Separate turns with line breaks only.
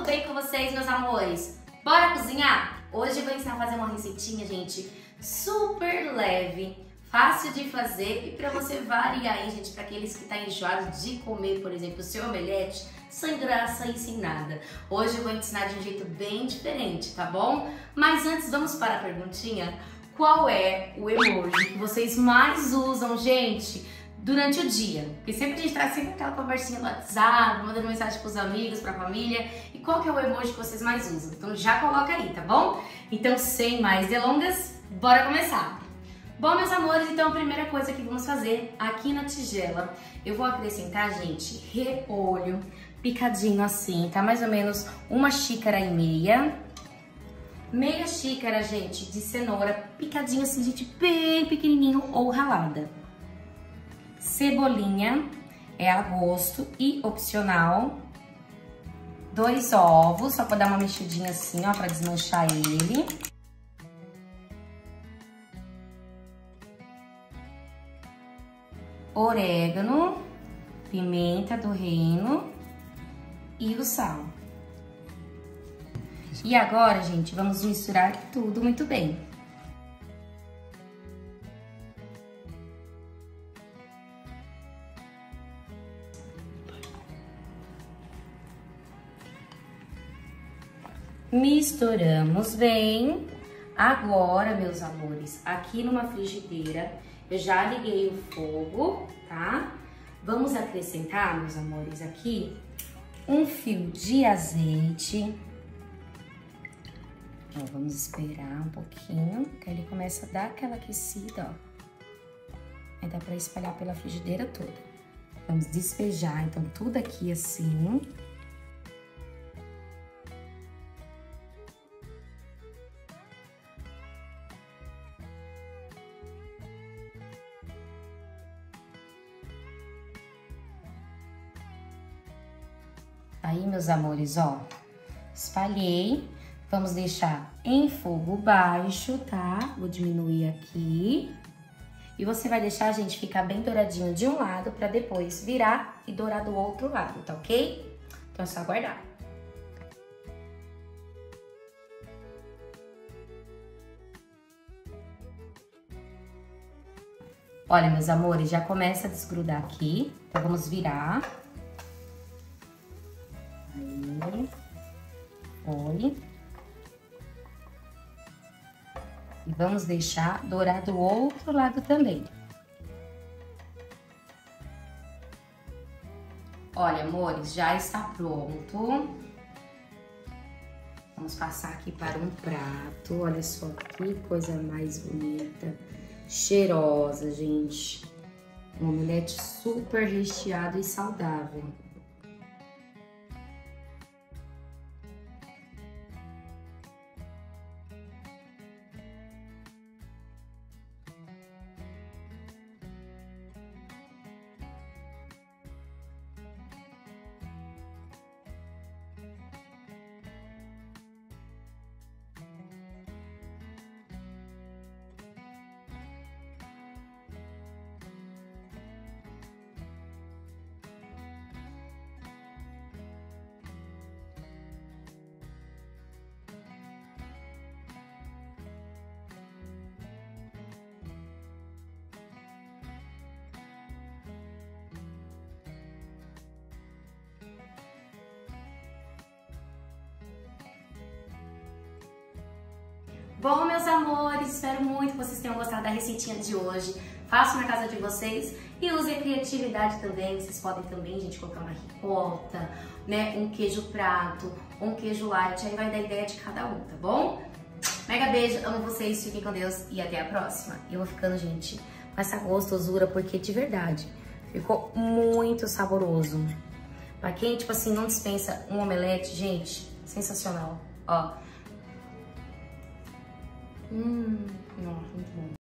bem com vocês, meus amores? Bora cozinhar? Hoje eu vou ensinar a fazer uma receitinha, gente, super leve, fácil de fazer e pra você variar aí, gente, pra aqueles que tá enjoados de comer, por exemplo, o seu omelete sem graça e sem nada. Hoje eu vou ensinar de um jeito bem diferente, tá bom? Mas antes, vamos para a perguntinha. Qual é o emoji que vocês mais usam, gente, durante o dia? Porque sempre a gente traz sempre aquela conversinha no WhatsApp, mandando mensagem pros amigos, pra família. E qual que é o emoji que vocês mais usam? Então já coloca aí, tá bom? Então, sem mais delongas, bora começar! Bom, meus amores, então a primeira coisa que vamos fazer aqui na tigela, eu vou acrescentar, gente, repolho picadinho assim, tá? Mais ou menos 1,5 xícaras. Meia xícara, gente, de cenoura picadinho assim, gente, bem pequenininho ou ralada. Cebolinha, é a gosto e opcional. 2 ovos, só pra dar uma mexidinha assim, ó, pra desmanchar ele. Orégano, pimenta do reino e o sal. E agora, gente, vamos misturar tudo muito bem. Misturamos bem. Agora, meus amores, aqui numa frigideira, eu já liguei o fogo, tá? Vamos acrescentar, meus amores, aqui um fio de azeite. Ó, vamos esperar um pouquinho, que ele começa a dar aquela aquecida, ó. Aí dá pra espalhar pela frigideira toda. Vamos despejar, então, tudo aqui assim. Aí, meus amores, ó, espalhei. Vamos deixar em fogo baixo, tá? Vou diminuir aqui. E você vai deixar, gente, ficar bem douradinho de um lado pra depois virar e dourar do outro lado, tá ok? Então é só aguardar. Olha, meus amores, já começa a desgrudar aqui. Então vamos virar. Aí. Foi. E vamos deixar dourar do outro lado também. Olha, amores, já está pronto. Vamos passar aqui para um prato. Olha só que coisa mais bonita. Cheirosa, gente. Um omelete super recheado e saudável. Bom, meus amores, espero muito que vocês tenham gostado da receitinha de hoje. Façam na casa de vocês e usem a criatividade também. Vocês podem também, gente, colocar uma ricota, né, um queijo prato, um queijo light. Aí vai dar ideia de cada um, tá bom? Mega beijo, amo vocês, fiquem com Deus e até a próxima. Eu vou ficando, gente, com essa gostosura, porque de verdade, ficou muito saboroso. Pra quem, tipo assim, não dispensa um omelete, gente, sensacional, ó. Muito bom.